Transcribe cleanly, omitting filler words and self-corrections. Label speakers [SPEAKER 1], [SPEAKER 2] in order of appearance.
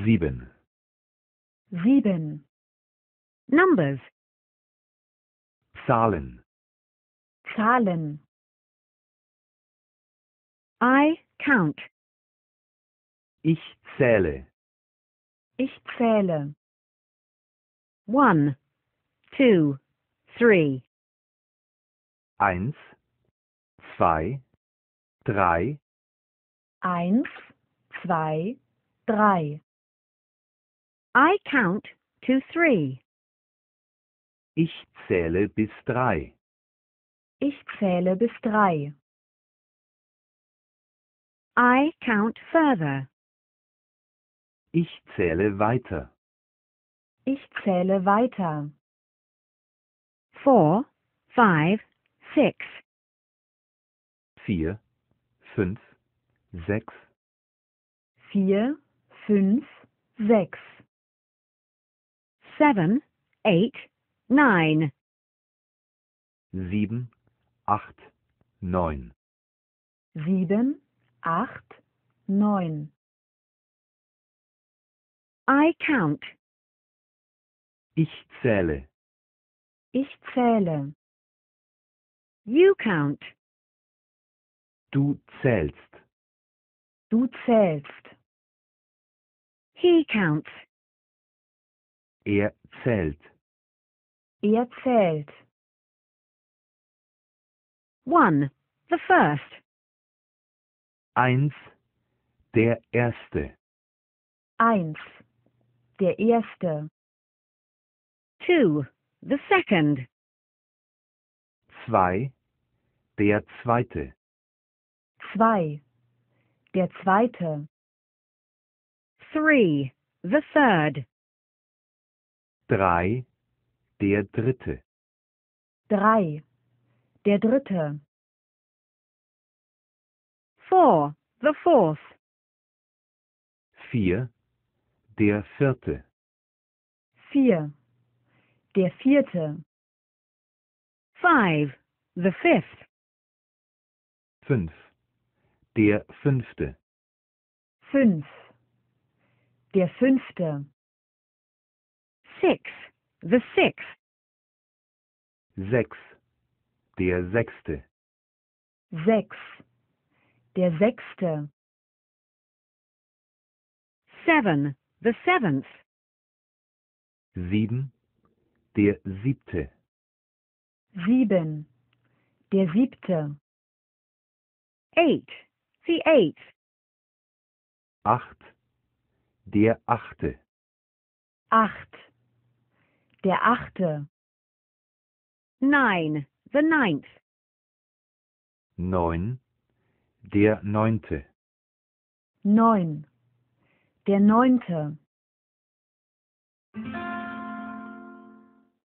[SPEAKER 1] 7.
[SPEAKER 2] 7. Numbers.
[SPEAKER 1] Zahlen.
[SPEAKER 2] Zahlen. I count.
[SPEAKER 1] Ich zähle.
[SPEAKER 2] Ich zähle. 1, 2, 3.
[SPEAKER 1] 1, 2, 3.
[SPEAKER 2] 1, 2, 3. I count to 3.
[SPEAKER 1] Ich zähle bis 3.
[SPEAKER 2] Ich zähle bis 3. I count further.
[SPEAKER 1] Ich zähle weiter.
[SPEAKER 2] Ich zähle weiter. 4, 5, 6.
[SPEAKER 1] 4, 5, 6.
[SPEAKER 2] 4, 5, 6. 7, 8, 9.
[SPEAKER 1] 7, 8, 9.
[SPEAKER 2] 7, 8, 9. I count.
[SPEAKER 1] Ich zähle.
[SPEAKER 2] Ich zähle. You count.
[SPEAKER 1] Du zählst.
[SPEAKER 2] Du zählst. He counts.
[SPEAKER 1] Er zählt.
[SPEAKER 2] Er zählt. 1, the first.
[SPEAKER 1] 1, der Erste.
[SPEAKER 2] 1, der erste. 2, the second.
[SPEAKER 1] 2, der Zweite.
[SPEAKER 2] 2, der zweite. 3, the third.
[SPEAKER 1] 3, der Dritte.
[SPEAKER 2] 3, der dritte. 4, the fourth.
[SPEAKER 1] 4, der Vierte.
[SPEAKER 2] 4, der vierte. 5, the fifth.
[SPEAKER 1] 5, der Fünfte.
[SPEAKER 2] 5, der fünfte. 6, the sixth.
[SPEAKER 1] 6, der Sechste.
[SPEAKER 2] 6, der sechste. 7, the seventh.
[SPEAKER 1] 7, der Siebte.
[SPEAKER 2] 7, der siebte. 8, the eighth.
[SPEAKER 1] 8, der Achte.
[SPEAKER 2] 8, der achte. 9, the ninth.
[SPEAKER 1] 9, der Neunte.
[SPEAKER 2] 9, der neunte.